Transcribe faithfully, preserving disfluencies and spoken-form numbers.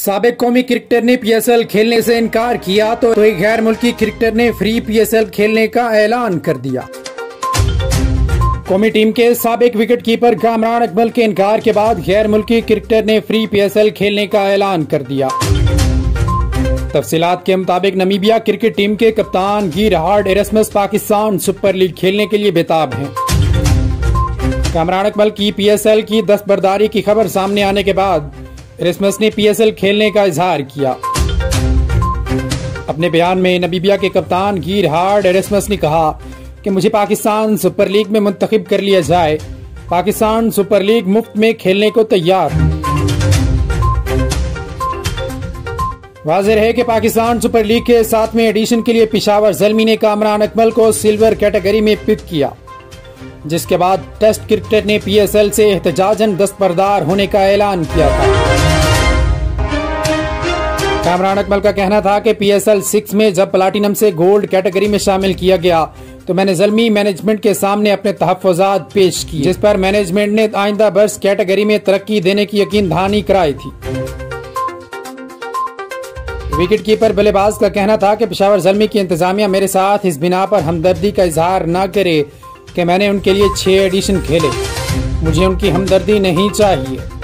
साबिक कौमी क्रिकेटर ने पीएसएल खेलने से इनकार किया तो एक गैर मुल्की क्रिकेटर ने फ्री पीएसएल खेलने का ऐलान कर दिया। कौमी टीम के साबिक विकेटकीपर कामरान अकमल के इनकार के बाद गैर मुल्की क्रिकेटर ने फ्री पीएसएल खेलने का ऐलान कर दिया। तफसीलात के मुताबिक नमीबिया क्रिकेट टीम के कप्तान Gerhard Erasmus Pakistan super league खेलने के लिए बेताब हैं। कामरान अकमल की पीएसएल की दस्तबरदारी की खबर सामने आने के बाद एरेस्मस ने पीएसएल खेलने का इजहार किया। अपने बयान में नमीबिया के कप्तान गिरहार्ड एरेस्मस ने कहा कि मुझे पाकिस्तान सुपर लीग में मुंतखब कर लिया जाए। पाकिस्तान सुपर लीग मुफ्त में खेलने को तैयार है। वाज़ेह है कि पाकिस्तान सुपर लीग के सातवें एडिशन के लिए पेशावर ज़ल्मी ने कामरान अकमल को सिल्वर कैटेगरी में पिक किया, जिसके बाद टेस्ट क्रिकेटर ने पीएसएल से एहतजाजन दस्तबरदार होने का ऐलान किया था। कामरान अकमल का कहना था कि पीएसएल सिक्स में जब प्लाटिनम से गोल्ड कैटेगरी में शामिल किया गया तो मैंने ज़ल्मी मैनेजमेंट के सामने अपने तहफ़्फ़ुज़ात पेश किए, जिस पर मैनेजमेंट ने आइंदा बर्स कैटेगरी में तरक्की देने की यकीन दहानी कराई थी। विकेटकीपर बल्लेबाज का कहना था कि पेशावर ज़ल्मी की इंतजामिया मेरे साथ इस बिना पर हमदर्दी का इजहार न करे कि मैंने उनके लिए छह एडिशन खेले। मुझे उनकी हमदर्दी नहीं चाहिए।